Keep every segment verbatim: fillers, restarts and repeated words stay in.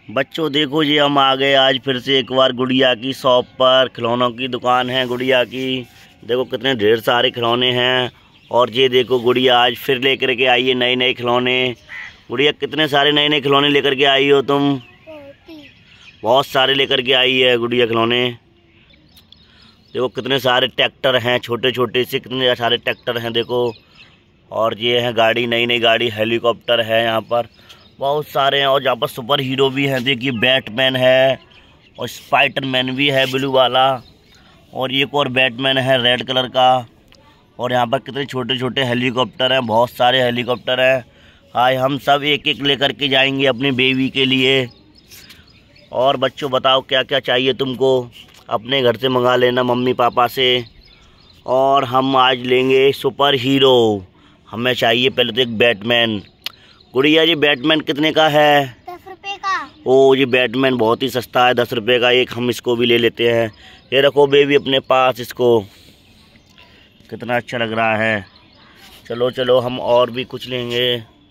बच्चों देखो ये हम आ गए आज फिर से एक बार गुड़िया की शॉप पर। खिलौनों की दुकान है गुड़िया की। देखो कितने ढेर सारे खिलौने हैं। और ये देखो गुड़िया आज फिर लेकर के आई है नए नए खिलौने। गुड़िया कितने सारे नए नए खिलौने लेकर के आई हो तुम? बहुत सारे लेकर के आई है गुड़िया खिलौने। देखो कितने सारे ट्रैक्टर हैं, छोटे छोटे से कितने सारे ट्रैक्टर हैं देखो। और ये है गाड़ी, नई नई गाड़ी, हेलीकॉप्टर है यहाँ पर बहुत सारे हैं। और यहाँ पर सुपर हीरो भी हैं, देखिए बैटमैन है और स्पाइडरमैन भी है ब्लू वाला। और एक और बैटमैन है रेड कलर का। और यहाँ पर कितने छोटे छोटे हेलीकॉप्टर हैं, बहुत सारे हेलीकॉप्टर हैं। आज हम सब एक एक लेकर के जाएंगे अपनी बेबी के लिए। और बच्चों बताओ क्या क्या चाहिए तुमको, अपने घर से मंगा लेना मम्मी पापा से। और हम आज लेंगे सुपर हीरो। हमें चाहिए पहले तो एक बैटमैन। गुड़िया जी बैटमैन कितने का है? दस रुपए का। ओ ये बैटमैन बहुत ही सस्ता है, दस रुपए का एक। हम इसको भी ले लेते हैं। ये रखो बेबी अपने पास इसको, कितना अच्छा लग रहा है। चलो चलो हम और भी कुछ लेंगे।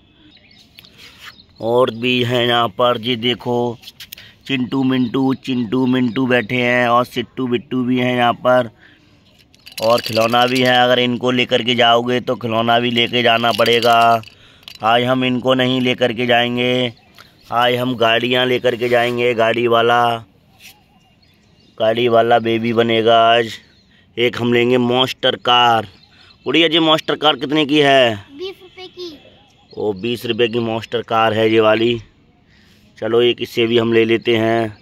और भी हैं यहाँ पर, जी देखो चिंटू मिंटू चिंटू मिंटू बैठे हैं और सिट्टू बिट्टू भी हैं यहाँ पर। और खिलौना भी है, अगर इनको लेकर के जाओगे तो खिलौना भी लेके जाना पड़ेगा। आज हम इनको नहीं लेकर के जाएंगे, आज हम गाड़ियाँ लेकर के जाएंगे। गाड़ी वाला गाड़ी वाला बेबी बनेगा आज। एक हम लेंगे मॉन्स्टर कार। गुड़िया जी मॉन्स्टर कार कितने की है? बीस रुपए की। ओ बीस रुपए की मॉन्स्टर कार है ये वाली। चलो एक इससे भी हम ले लेते हैं।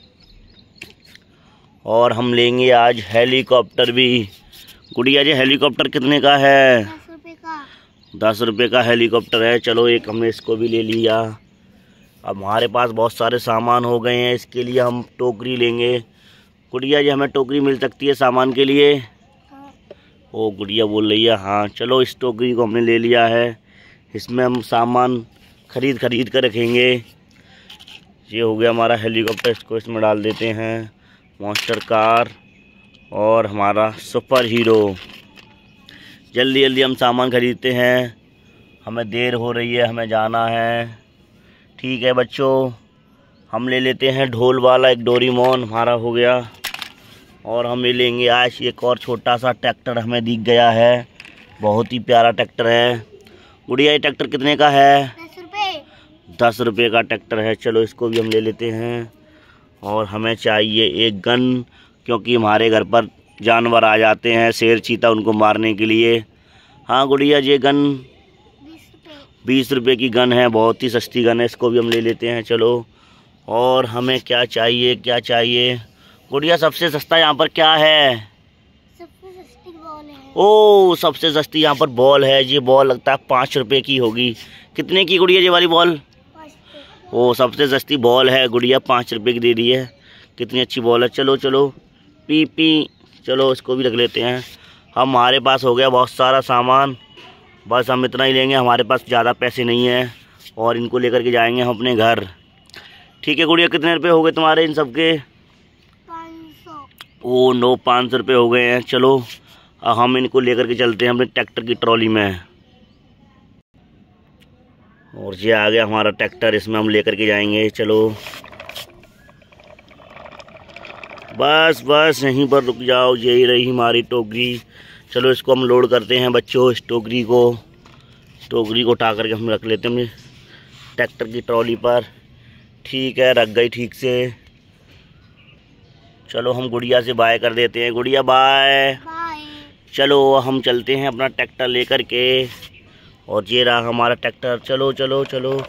और हम लेंगे आज हेलीकॉप्टर भी। गुड़िया जी हेलीकॉप्टर कितने का है? दस रुपए का। दस रुपये का हेलीकॉप्टर है। चलो एक हमने इसको भी ले लिया। अब हमारे पास बहुत सारे सामान हो गए हैं, इसके लिए हम टोकरी लेंगे। गुड़िया जी हमें टोकरी मिल सकती है सामान के लिए? हाँ। ओ गुड़िया बोल रही है हाँ। चलो इस टोकरी को हमने ले लिया है, इसमें हम सामान खरीद खरीद कर रखेंगे। ये हो गया हमारा हेलीकॉप्टर, इसको इसमें डाल देते हैं। मॉन्स्टर कार और हमारा सुपर हीरो। जल्दी जल्दी हम सामान खरीदते हैं, हमें देर हो रही है, हमें जाना है। ठीक है बच्चों, हम ले लेते हैं ढोल वाला एक डोरेमोन, हमारा हो गया। और हम ले लेंगे आज एक और छोटा सा ट्रैक्टर हमें दिख गया है, बहुत ही प्यारा ट्रैक्टर है। गुड़िया ये ट्रैक्टर कितने का है? दस रुपए। दस रुपये का ट्रैक्टर है। चलो इसको भी हम ले लेते हैं। और हमें चाहिए एक गन, क्योंकि हमारे घर पर जानवर आ जाते हैं, शेर चीता, उनको मारने के लिए। हाँ गुड़िया ये गन बीस रुपए। बीस रुपये की गन है, बहुत ही सस्ती गन है, इसको भी हम ले लेते हैं। चलो और हमें क्या चाहिए क्या चाहिए गुड़िया? सबसे सस्ता यहाँ पर क्या है? सबसे सस्ती बॉल है। ओ सबसे सस्ती यहाँ पर बॉल है। ये बॉल लगता है पाँच रुपये की होगी। कितने की गुड़िया ये वाली बॉल? पाँच रुपए। ओ सबसे सस्ती बॉल है गुड़िया, पाँच रुपये की दे दी है। कितनी अच्छी बॉल है। चलो चलो पी पी चलो इसको भी रख लेते हैं। हम हमारे पास हो गया बहुत सारा सामान, बस हम इतना ही लेंगे, हमारे पास ज़्यादा पैसे नहीं हैं। और इनको लेकर के जाएंगे हम अपने घर। ठीक है गुड़िया कितने रुपए हो गए तुम्हारे इन सब के? पाँच सौ। ओ नो पाँच सौ रुपये हो गए हैं। चलो अब हम इनको लेकर के चलते हैं अपने ट्रैक्टर की ट्रॉली में। और ये आ गया हमारा ट्रैक्टर, इसमें हम लेकर के जाएंगे। चलो बस बस यहीं पर रुक जाओ, यही रही हमारी टोकरी। चलो इसको हम लोड करते हैं बच्चों, इस टोकरी को टोकरी को उठा करके हम रख लेते हैं अपने ट्रैक्टर की ट्रॉली पर। ठीक है रख गई ठीक से। चलो हम गुड़िया से बाय कर देते हैं। गुड़िया बाय। बाय। चलो हम चलते हैं अपना ट्रैक्टर लेकर के। और ये रहा हमारा ट्रैक्टर। चलो चलो चलो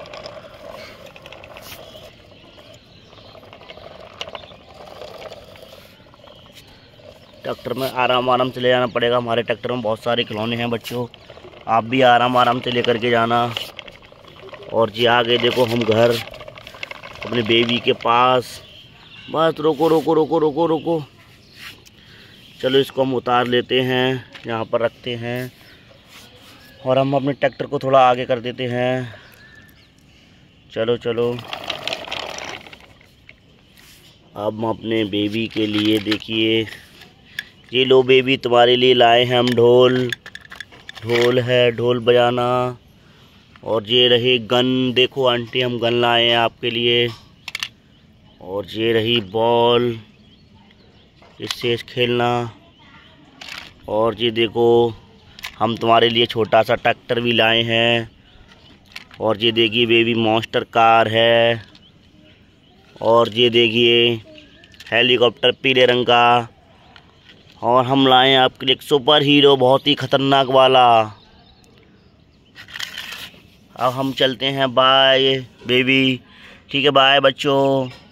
ट्रैक्टर में आराम आराम से ले जाना पड़ेगा। हमारे ट्रैक्टर में बहुत सारे खिलौने हैं बच्चों, आप भी आराम आराम से लेकर के जाना। और जी आ गए देखो हम घर अपने बेबी के पास। बस रोको रोको रोको रोको रोको चलो इसको हम उतार लेते हैं, यहाँ पर रखते हैं। और हम अपने ट्रैक्टर को थोड़ा आगे कर देते हैं। चलो चलो अब हम अपने बेबी के लिए देखिए, ये लो बेबी तुम्हारे लिए लाए हैं हम ढोल। ढोल है, ढोल बजाना। और ये रहे गन, देखो आंटी हम गन लाए हैं आपके लिए। और ये रही बॉल, इससे खेलना। और ये देखो हम तुम्हारे लिए छोटा सा ट्रैक्टर भी लाए हैं। और ये देखिए बेबी मॉन्स्टर कार है। और ये देखिए हेलीकॉप्टर पीले रंग का। और हम लाए हैं आपके लिए एक सुपर हीरो बहुत ही खतरनाक वाला। अब हम चलते हैं, बाय बेबी। ठीक है, बाय बच्चों।